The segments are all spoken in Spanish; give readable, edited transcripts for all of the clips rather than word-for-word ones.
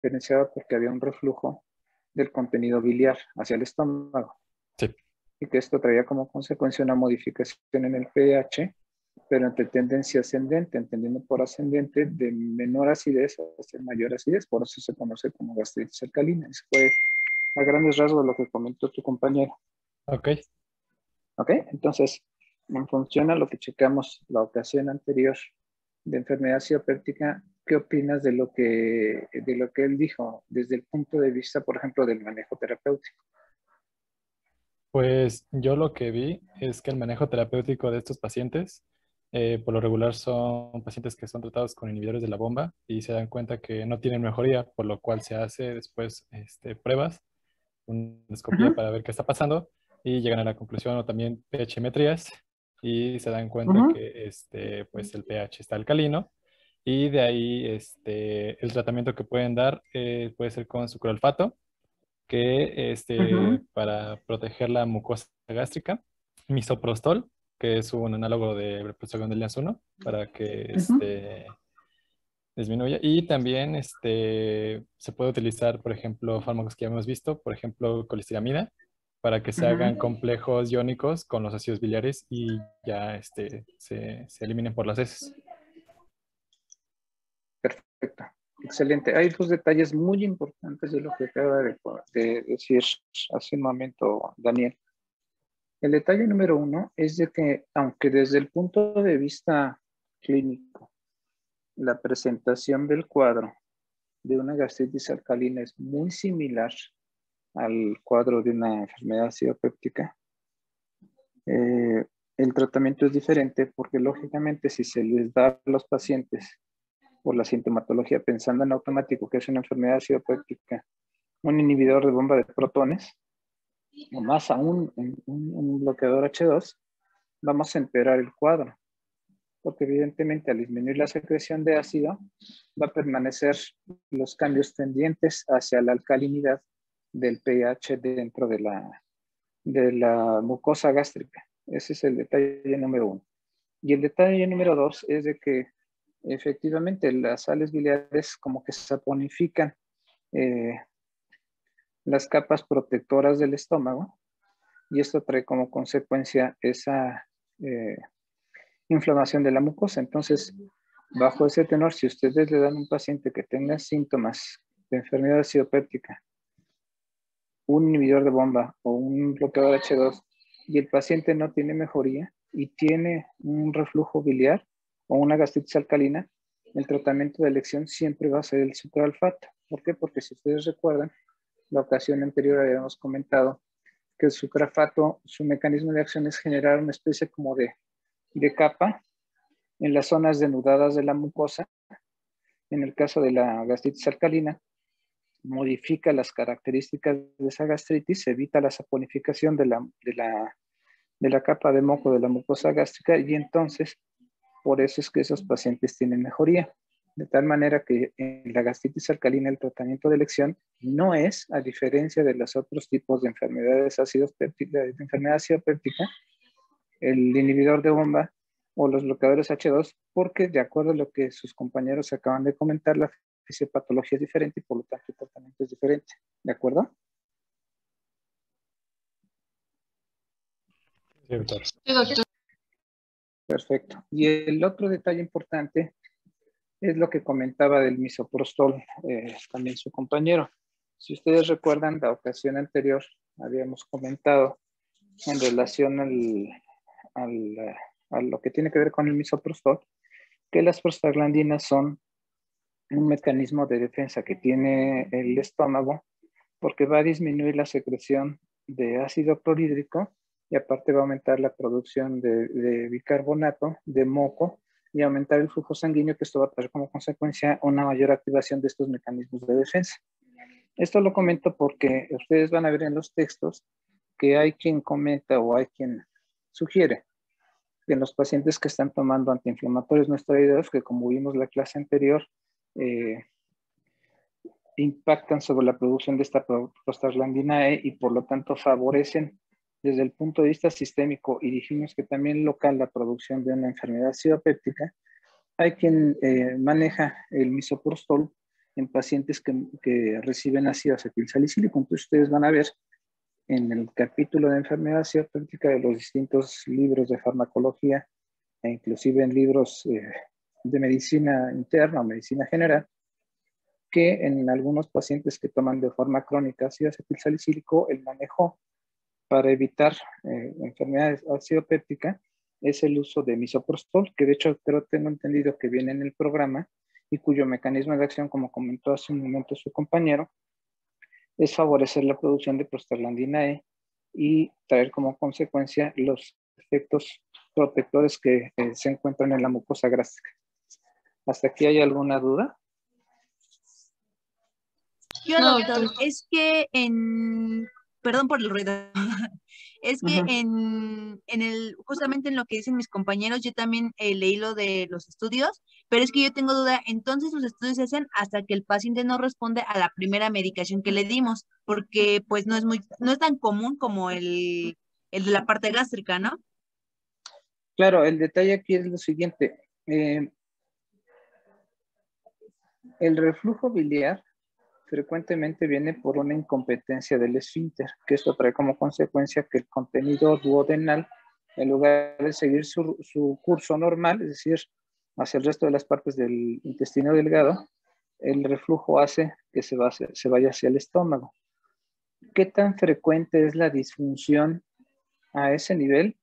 diferenciaba porque había un reflujo del contenido biliar hacia el estómago. Sí. Y que esto traía como consecuencia una modificación en el pH, pero entre tendencia ascendente, entendiendo por ascendente de menor acidez hacia mayor acidez, por eso se conoce como gastritis alcalina. Eso fue a grandes rasgos lo que comentó tu compañero. Ok. ¿Ok? Entonces, en función a lo que checamos la ocasión anterior de enfermedad ciopéptica, ¿qué opinas de lo que él dijo desde el punto de vista, por ejemplo, del manejo terapéutico? Pues yo lo que vi es que el manejo terapéutico de estos pacientes, por lo regular son pacientes que son tratados con inhibidores de la bomba y se dan cuenta que no tienen mejoría, por lo cual se hace después pruebas, una endoscopía Ujú, para ver qué está pasando y llegan a la conclusión o también pH-metrías y se dan cuenta ujú, que pues el pH está alcalino y de ahí el tratamiento que pueden dar puede ser con sucralfato que ujú, para proteger la mucosa gástrica, misoprostol, que es un análogo de prostaglandina de 1 para que ujú, disminuya. Y también se puede utilizar, por ejemplo, fármacos que ya hemos visto, por ejemplo, colestiramina, para que se hagan ujú. complejos iónicos con los ácidos biliares y ya se eliminen por las heces. Perfecto. Excelente. Hay dos detalles muy importantes de lo que acaba de decir hace un momento Daniel. El detalle número uno es de que, aunque desde el punto de vista clínico, la presentación del cuadro de una gastritis alcalina es muy similar al cuadro de una enfermedad ciopéptica, eh, el tratamiento es diferente porque lógicamente si se les da a los pacientes por la sintomatología pensando en automático que es una enfermedad ciopéptica, un inhibidor de bomba de protones, o más aún un bloqueador H2, vamos a empeorar el cuadro, porque evidentemente al disminuir la secreción de ácido va a permanecer los cambios tendientes hacia la alcalinidad del pH dentro de la mucosa gástrica. Ese es el detalle número uno. Y el detalle número dos es de que efectivamente las sales biliares como que saponifican eh, las capas protectoras del estómago y esto trae como consecuencia esa eh, inflamación de la mucosa. Entonces, bajo ese tenor, si ustedes le dan a un paciente que tenga síntomas de enfermedad ciopéptica, un inhibidor de bomba o un bloqueador H2 y el paciente no tiene mejoría y tiene un reflujo biliar o una gastritis alcalina, el tratamiento de elección siempre va a ser el sucralfato. ¿Por qué? Porque si ustedes recuerdan, la ocasión anterior habíamos comentado que el sucralfato, su mecanismo de acción es generar una especie como de capa en las zonas denudadas de la mucosa. En el caso de la gastritis alcalina, modifica las características de esa gastritis, evita la saponificación de la capa de moco de la mucosa gástrica y entonces por eso es que esos pacientes tienen mejoría. De tal manera que en la gastritis alcalina el tratamiento de elección no es, a diferencia de los otros tipos de enfermedades ácidos pépticas, de enfermedad ácida péptica, el inhibidor de bomba o los bloqueadores H2, porque de acuerdo a lo que sus compañeros acaban de comentar, la fisiopatología es diferente y por lo tanto el tratamiento es diferente. ¿De acuerdo? Sí, doctor. Sí, doctor. Perfecto. Y el otro detalle importante es lo que comentaba del misoprostol, también su compañero. Si ustedes recuerdan, la ocasión anterior habíamos comentado en relación al, a lo que tiene que ver con el misoprostol, que las prostaglandinas son un mecanismo de defensa que tiene el estómago porque va a disminuir la secreción de ácido clorhídrico y aparte va a aumentar la producción de bicarbonato, de moco y aumentar el flujo sanguíneo, que esto va a traer como consecuencia una mayor activación de estos mecanismos de defensa. Esto lo comento porque ustedes van a ver en los textos que hay quien comenta o hay quien sugiere que en los pacientes que están tomando antiinflamatorios no esteroideos, que como vimos en la clase anterior, eh, impactan sobre la producción de esta prostaglandina E y por lo tanto favorecen desde el punto de vista sistémico y dijimos que también local la producción de una enfermedad ciopéptica. Hay quien maneja el misoprostol en pacientes que reciben ácido acetilsalicílico. Entonces ustedes van a ver en el capítulo de enfermedad cibernética de los distintos libros de farmacología e inclusive en libros de medicina interna o medicina general, que en algunos pacientes que toman de forma crónica ácido acetilsalicílico, el manejo para evitar enfermedades ácido péptica es el uso de misoprostol, que de hecho tengo entendido que viene en el programa y cuyo mecanismo de acción, como comentó hace un momento su compañero, es favorecer la producción de prostaglandina E y traer como consecuencia los efectos protectores que se encuentran en la mucosa gástrica. ¿Hasta aquí hay alguna duda? Yo, no, doctor, es que perdón por el ruido, es que justamente en lo que dicen mis compañeros, yo también leí lo de los estudios, pero es que yo tengo duda, entonces los estudios se hacen hasta que el paciente no responde a la primera medicación que le dimos, porque pues no es tan común como el de la parte gástrica, ¿no? Claro, el detalle aquí es lo siguiente. El reflujo biliar frecuentemente viene por una incompetencia del esfínter, que esto trae como consecuencia que el contenido duodenal, en lugar de seguir su curso normal, es decir, hacia el resto de las partes del intestino delgado, el reflujo hace que se vaya hacia el estómago. ¿Qué tan frecuente es la disfunción a ese nivel?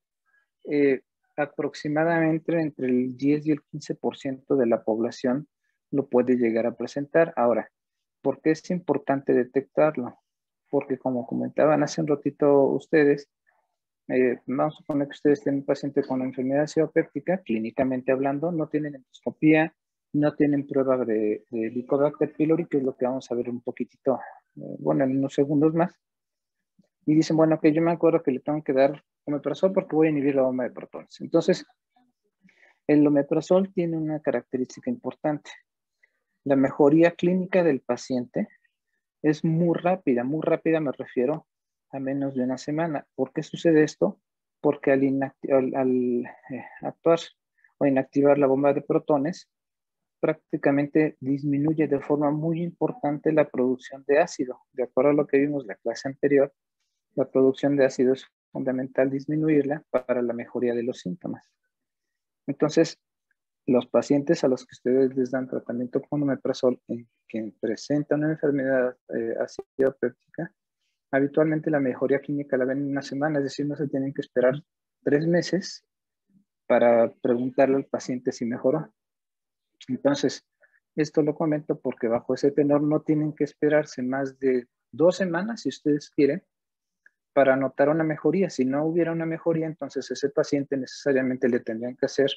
Aproximadamente entre el 10 y el 15% de la población lo puede llegar a presentar. Ahora, ¿por qué es importante detectarlo? Porque como comentaban hace un ratito ustedes, vamos a suponer que ustedes tienen un paciente con enfermedad ciberpéptica, clínicamente hablando, no tienen endoscopía, no tienen prueba de Helicobacter pylori, que es lo que vamos a ver un poquitito, bueno, en unos segundos más. Y dicen, bueno, que yo me acuerdo que le tengo que dar omeprazol porque voy a inhibir la bomba de protones. Entonces, el omeprazol tiene una característica importante. La mejoría clínica del paciente es muy rápida me refiero a menos de una semana. ¿Por qué sucede esto? Porque al actuar o inactivar la bomba de protones, prácticamente disminuye de forma muy importante la producción de ácido. De acuerdo a lo que vimos en la clase anterior, la producción de ácido es fundamental disminuirla para la mejoría de los síntomas. Entonces, los pacientes a los que ustedes les dan tratamiento con omeprazol que presentan una enfermedad ácido péptica, habitualmente la mejoría clínica la ven en una semana, es decir, no se tienen que esperar 3 meses para preguntarle al paciente si mejoró. Entonces, esto lo comento porque bajo ese tenor no tienen que esperarse más de 2 semanas, si ustedes quieren, para notar una mejoría. Si no hubiera una mejoría, entonces ese paciente necesariamente le tendrían que hacer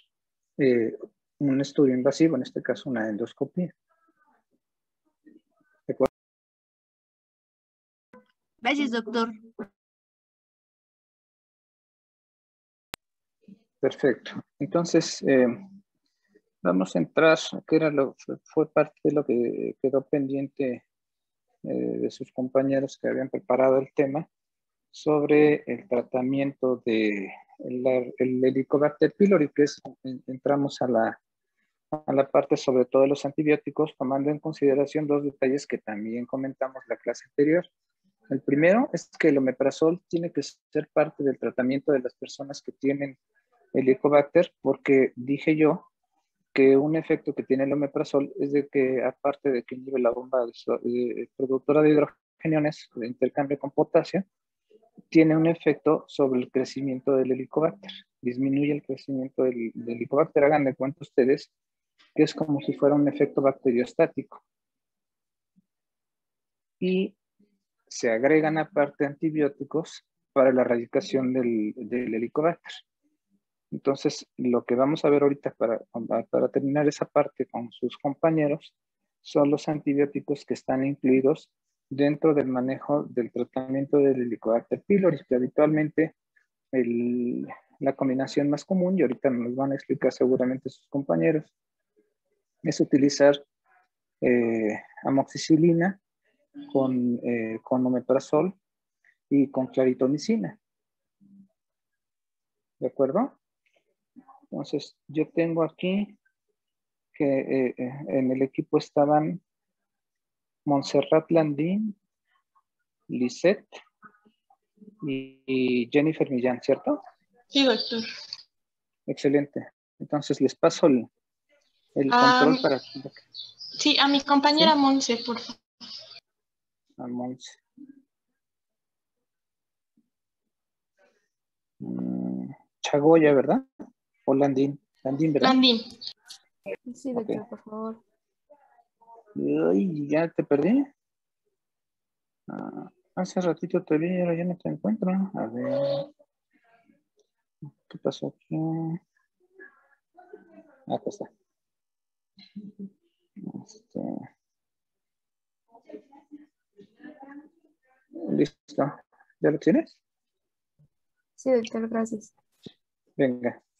un estudio invasivo, en este caso una endoscopía. ¿De acuerdo? Gracias, doctor. Perfecto. Entonces, vamos a entrar, que fue parte de lo que quedó pendiente de sus compañeros que habían preparado el tema sobre el tratamiento de el Helicobacter pylori, que es, entramos a la parte sobre todo de los antibióticos, tomando en consideración 2 detalles que también comentamos la clase anterior. El primero es que el omeprazol tiene que ser parte del tratamiento de las personas que tienen Helicobacter, porque dije yo que un efecto que tiene el omeprazol es de que, aparte de que inhibe la bomba productora de hidrogeniones de intercambio con potasio, tiene un efecto sobre el crecimiento del Helicobacter. Disminuye el crecimiento del Helicobacter. Hagan de cuenta ustedes que es como si fuera un efecto bacteriostático. Y se agregan aparte antibióticos para la erradicación del Helicobacter. Entonces, lo que vamos a ver ahorita para terminar esa parte con sus compañeros son los antibióticos que están incluidos dentro del manejo del tratamiento del Helicobacter pylori, que habitualmente la combinación más común, y ahorita nos van a explicar seguramente sus compañeros, es utilizar amoxicilina con omeprazol y con claritomicina. ¿De acuerdo? Entonces, yo tengo aquí que en el equipo estaban Montserrat Landín, Lisette y Jennifer Millán, ¿cierto? Sí, doctor. Excelente. Entonces les paso el control para sí, a mi compañera Monse, por favor. a Monse. Chagoya, ¿verdad? O Landín. Landín, ¿verdad? Landín. Sí, doctor, por favor. Ay, ya te perdí. Hace ratito te vi, ahora ya no te encuentro. A ver. ¿Qué pasó aquí? Acá está. Listo. ¿Ya lo tienes? Sí, doctor, gracias. Venga.